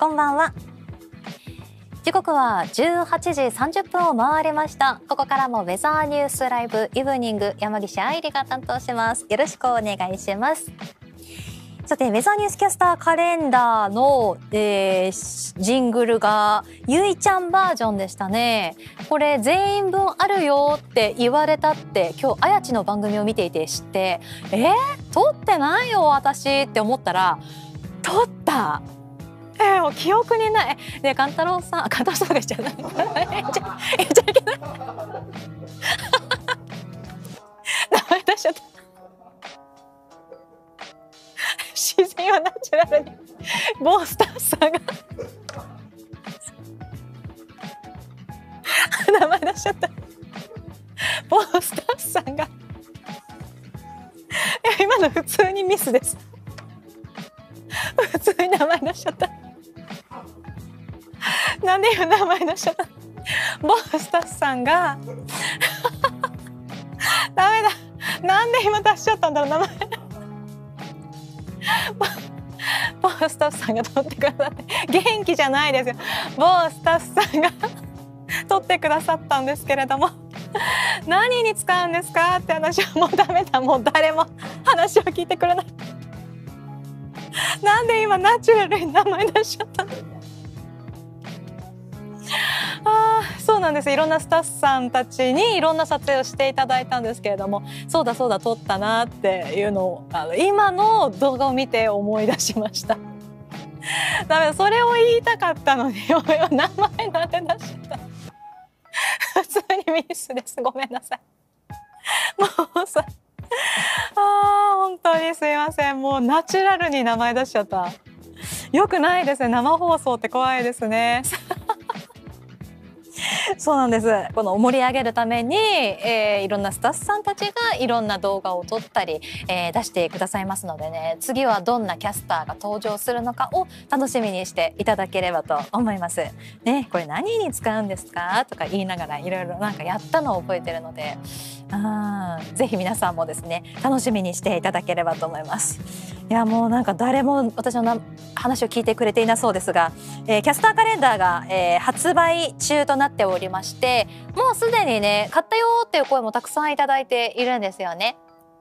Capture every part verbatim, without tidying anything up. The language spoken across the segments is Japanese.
こんばんは。時刻はじゅうはちじさんじゅっぷんを回りました。ここからもウェザーニュースライブイブニング、山岸愛理が担当します。よろしくお願いします。さて、ウェザーニュースキャスターカレンダーの、えー、ジングルがゆいちゃんバージョンでしたね。これ全員分あるよって言われたって今日あやちの番組を見ていて知って、えー、撮ってないよ私って思ったら撮った。えー、もう記憶にない。で、勘太郎さん、勘太郎さんでじゃない。言っちゃ言っちゃいけない。名前出しちゃった。自然はナチュラルに某スタッフさんが名前出しちゃった。某スタッフさんがいや今の普通にミスです。普通に名前出しちゃった。なんで今名前出しちゃった。某スタッフさんがダメだ、なんで今出しちゃったんだろう名前。某スタッフさんが撮ってくださって元気じゃないですよ。某スタッフさんが撮ってくださったんですけれども、何に使うんですかって話はもうダメだ、もう誰も話を聞いてくれない。なんで今ナチュラルに名前出しちゃったの。あー、そうなんです。いろんなスタッフさんたちにいろんな撮影をしていただいたんですけれども、そうだそうだ撮ったなっていうのをあの今の動画を見て思い出しました。ダメだ、それを言いたかったのに名前なんで出しちゃった。普通にミスです。ごめんなさい。もうさ、あー本当にすいません。もうナチュラルに名前出しちゃった。よくないですね。生放送って怖いですね。そうなんです。この盛り上げるために、えー、いろんなスタッフさんたちがいろんな動画を撮ったり、えー、出してくださいますのでね、次はどんなキャスターが登場するのかを楽しみにしていただければと思います。ね、これ何に使うんですかとか言いながらいろいろなんかやったのを覚えてるので、あーぜひ皆さんもですね楽しみにしていただければと思います。いやもうなんか誰も私の話を聞いてくれていなそうですが、えー、キャスターカレンダーが、えー、発売中となっておりまして、もうすでにね買ったよっていう声もたくさんいただいているんですよね。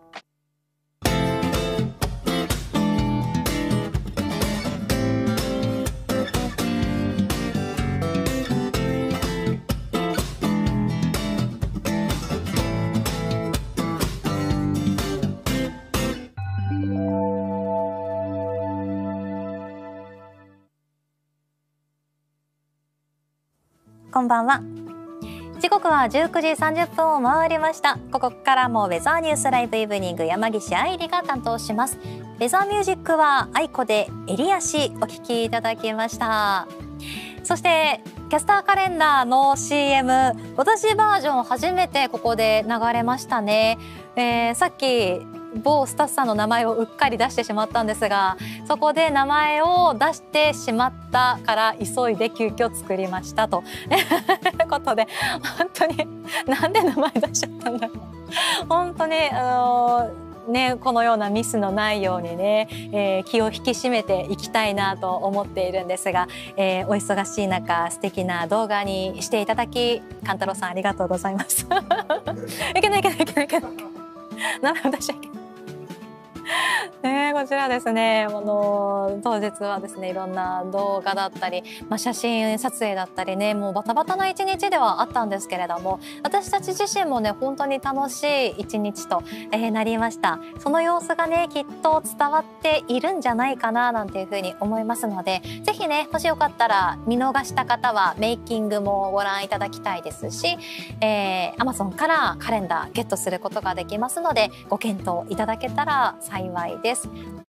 こんばんは。時刻はじゅうくじさんじゅっぷんを回りました。ここからもウェザーニュースライブイブニング、山岸愛理が担当します。ウェザーミュージックは愛子で襟足お聞きいただきました。そしてキャスターカレンダーの シーエム、 私バージョン初めてここで流れましたね。えー、さっき某スタッフさんの名前をうっかり出してしまったんですが、そこで名前を出してしまったから急いで急遽作りましたということで、本当になんで名前出しちゃったんだろう。本当にあのーね、このようなミスのないようにね、えー、気を引き締めていきたいなと思っているんですが、えー、お忙しい中素敵な動画にしていただき、勘太郎さんありがとうございます。いけないいけないいけないいけない、名前を出しちゃいけない。ね、こちらですね、あの当日はですねいろんな動画だったり、まあ、写真撮影だったりね、もうバタバタな一日ではあったんですけれども、私たち自身もね本当に楽しい一日と、えー、なりました。その様子がねきっと伝わっているんじゃないかななんていうふうに思いますので、ぜひねもしよかったら見逃した方はメイキングもご覧いただきたいですし、えー、Amazon からカレンダーゲットすることができますので、ご検討いただけたら幸いです。